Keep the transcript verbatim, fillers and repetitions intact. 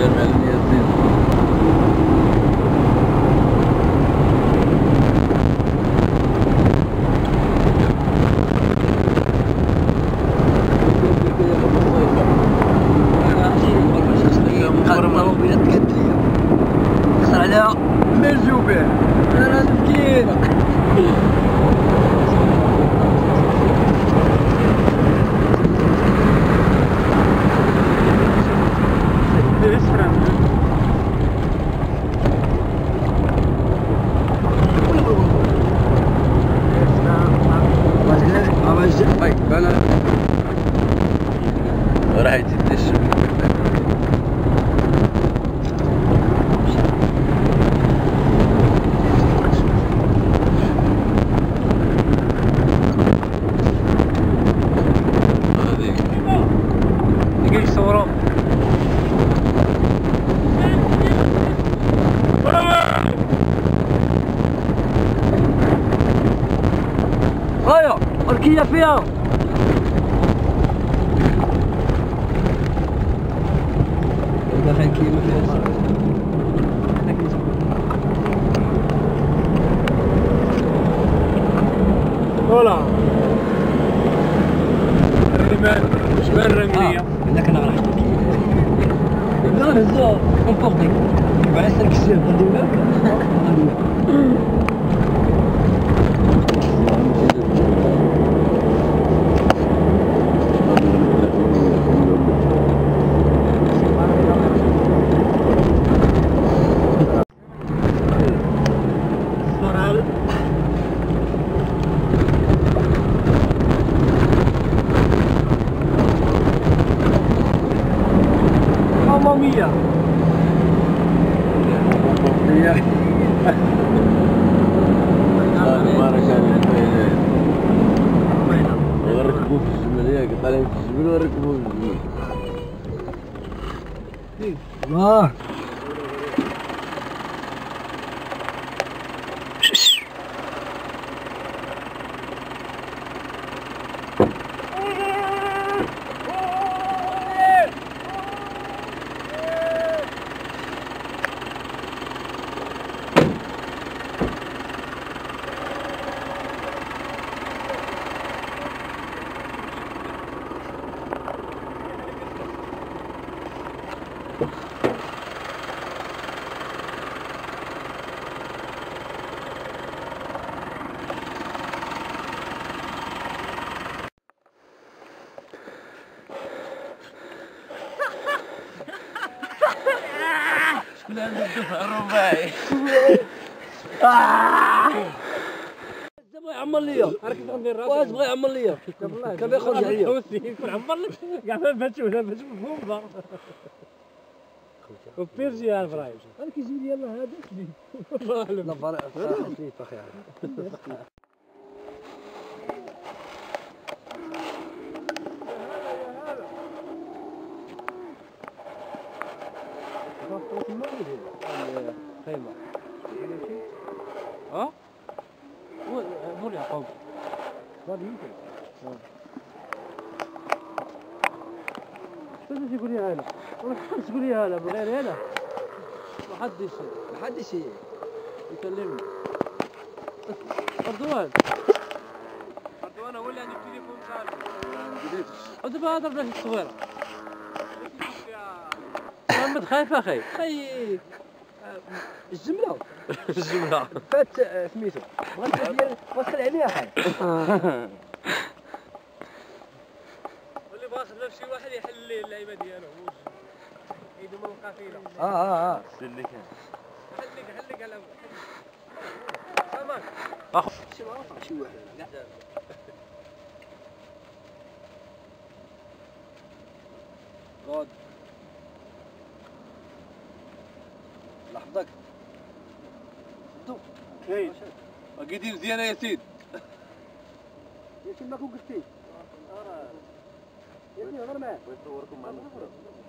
ديال معلم ياسين. على مرجوبة أنا مسكين. طيب أنا راح يجي الشغل. هيا أركية فيها. دخل كيلو فيها. ولا الرمال شمال الرملية. لك أنا راح أحكي. لا نزول كونفورتي. بعد سنة كسير غادي وياك. ماما مية. وركبوا في الجمل ياك طالعين في الجبل وركبوا في الجبل. الله شكون عنده الدفع الرباعي؟ بغا يعمر ليا. واش بغا يعمر ليا؟ كان يخرج عليا. يكون عمر لك كاع ما فاتش ولا فاتش بفومبا. وبيرجي يا ابراهيم. انا كيجي لي يلاه هذاك لي. لا فرق حسيت اخي. خيمة. ها؟ هو مول يعقوب. هذا يمكن. شنو تقول لي هلا؟ ما حدش يقول لي هلا بغير هلا. ما حدش ما حدش يكلمني. أردوان. أردوان هو اللي عنده التليفون ثاني. ودابا هضر بلاش التصويرة. محمد خايف أخي. خي الجملة الجملة. فات سميتو بغات ديال وصل عليها اخي. واللي باغي خدمة شي واحد يحل ليه اللعيبة ديالو هو يدو من القافلة. اه اه اه اللي كان حلق حلق على سامان. شي واحد شي واحد لا غاد لحظك كاين اكيد مزيان يا ياسين. ياسين ماكو قلتي ياسين هضر معاه بغيت نصوركم معنا.